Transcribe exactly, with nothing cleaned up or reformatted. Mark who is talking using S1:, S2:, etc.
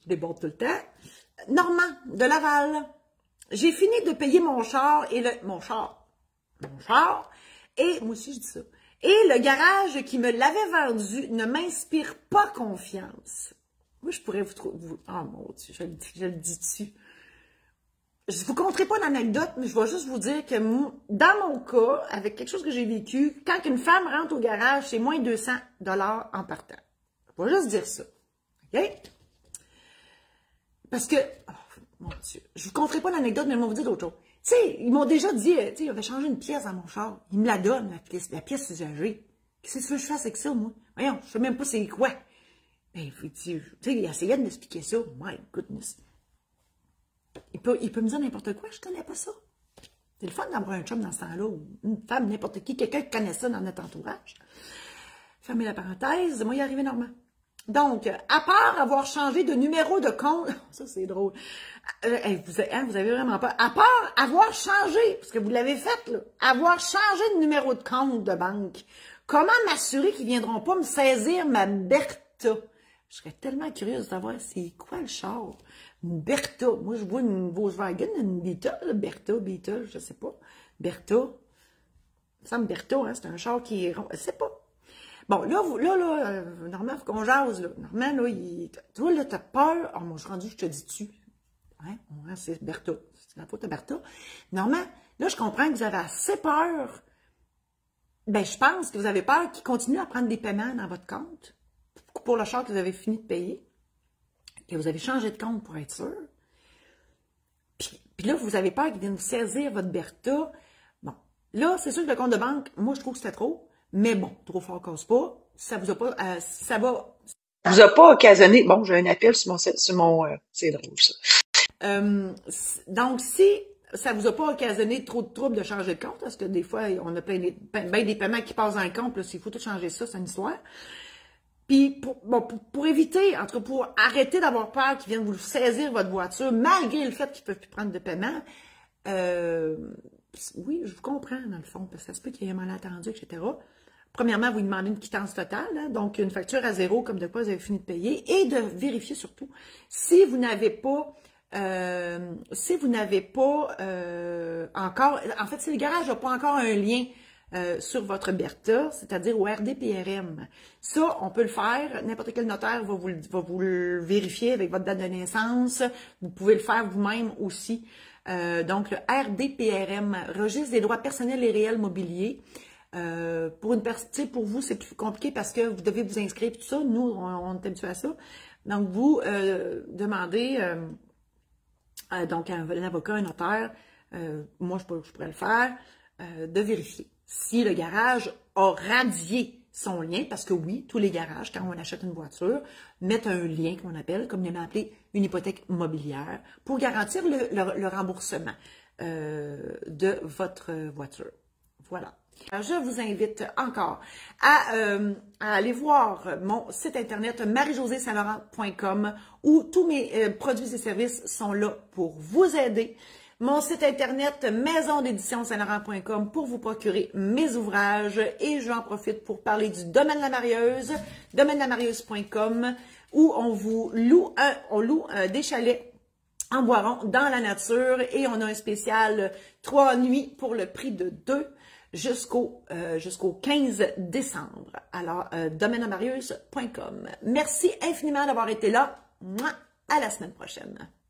S1: je déborde tout le temps. Normand, de Laval. J'ai fini de payer mon char et le... Mon char. Mon char. Et, moi aussi, je dis ça. Et le garage qui me l'avait vendu ne m'inspire pas confiance. Moi, je pourrais vous trouver... Vous... Oh mon Dieu, je le dis, je le dis dessus. Je ne vous conterai pas d'anecdote, mais je vais juste vous dire que moi, dans mon cas, avec quelque chose que j'ai vécu, quand une femme rentre au garage, c'est moins de deux cents dollars en partant. Je vais juste dire ça. OK? Parce que... Oh, mon Dieu. Je ne vous conterai pas d'anecdote, mais je vais vous dire d'autres choses. Tu sais, ils m'ont déjà dit, tu sais, ils avaient changé une pièce dans mon char. Ils me la donnent, la pièce, la pièce usagée. Qu'est-ce que tu veux que je fasse avec ça, moi? Voyons, je ne sais même pas c'est quoi. Ben, tu sais, il essayait de m'expliquer ça. My goodness. Il peut, il peut me dire n'importe quoi, je ne connais pas ça. C'est le fun d'avoir un chum dans ce temps-là, ou une femme, n'importe qui, quelqu'un qui connaît ça dans notre entourage. Fermez la parenthèse, moi, il est arrivé Normand. Donc, à part avoir changé de numéro de compte, ça c'est drôle, euh, vous, hein, vous avez vraiment pas, à part avoir changé, parce que vous l'avez fait, là, avoir changé de numéro de compte de banque, comment m'assurer qu'ils ne viendront pas me saisir ma Bertha? Je serais tellement curieuse de savoir c'est quoi le char. Une Bertha. Moi, je vois une Volkswagen, une Beetle, Bertha, Beetle, je sais pas. Bertha. Ça me semble Bertha, hein, c'est un char qui est rond. Je sais pas. Bon, là, vous, là, là, euh, Normand, faut qu'on jase, là. Normand, là, il, tu vois, là, t'as peur. Oh, moi, je suis rendu, je te dis tu. Hein, c'est Bertha. C'est la faute de Bertha. Normand, là, je comprends que vous avez assez peur. Ben, je pense que vous avez peur qu'il continue à prendre des paiements dans votre compte pour le char que vous avez fini de payer. Que vous avez changé de compte pour être sûr. Puis, puis là, vous avez peur qu'il vienne vous saisir votre Bertha. Bon, là, c'est sûr que le compte de banque, moi, je trouve que c'était trop. Mais bon, trop fort cause pas. Ça vous a pas, euh, ça va, ça vous a pas occasionné. Bon, j'ai un appel sur mon, sur mon, euh, c'est drôle ça. Euh, donc si ça vous a pas occasionné trop de troubles de changer de compte, parce que des fois on a plein des, ben des paiements qui passent dans le compte, là, s'il faut tout changer ça, c'est une histoire. Puis pour, bon, pour, pour éviter, en tout cas pour arrêter d'avoir peur qu'ils viennent vous saisir votre voiture, malgré le fait qu'ils ne peuvent plus prendre de paiement. Euh, oui, je vous comprends dans le fond, parce que ça se peut qu'il y ait un malentendu, et cetera. Premièrement, vous demandez une quittance totale, hein, donc une facture à zéro, comme de quoi vous avez fini de payer, et de vérifier surtout si vous n'avez pas, euh, si vous n'avez pas euh, encore, en fait, si le garage n'a pas encore un lien euh, sur votre Bertha, c'est-à-dire au R D P R M. Ça, on peut le faire, n'importe quel notaire va vous, va vous le vérifier avec votre date de naissance, vous pouvez le faire vous-même aussi. Euh, donc, le R D P R M, Registre des droits personnels et réels mobiliers. Euh, pour une personne, pour vous, c'est plus compliqué parce que vous devez vous inscrire tout ça. Nous, on, on est habitué à ça. Donc, vous euh, demandez euh, euh, donc à un, un avocat, un notaire, euh, moi je, peux, je pourrais le faire, euh, de vérifier si le garage a radié son lien, parce que oui, tous les garages, quand on achète une voiture, mettent un lien qu'on appelle, comme on a appelé une hypothèque immobilière, pour garantir le, le, le remboursement euh, de votre voiture. Voilà. Alors, je vous invite encore à, euh, à aller voir mon site internet marie josée saint laurent point com où tous mes euh, produits et services sont là pour vous aider. Mon site internet maison d'édition saint laurent point com pour vous procurer mes ouvrages et j'en profite pour parler du Domaine La Marieuse, domaine la marieuse point com où on vous loue, un, on loue euh, des chalets en Boiron dans la nature et on a un spécial trois nuits pour le prix de deux. Jusqu'au euh, jusqu'au quinze décembre. Alors, euh, domaine la marieuse point com. Merci infiniment d'avoir été là. Mouah! À la semaine prochaine.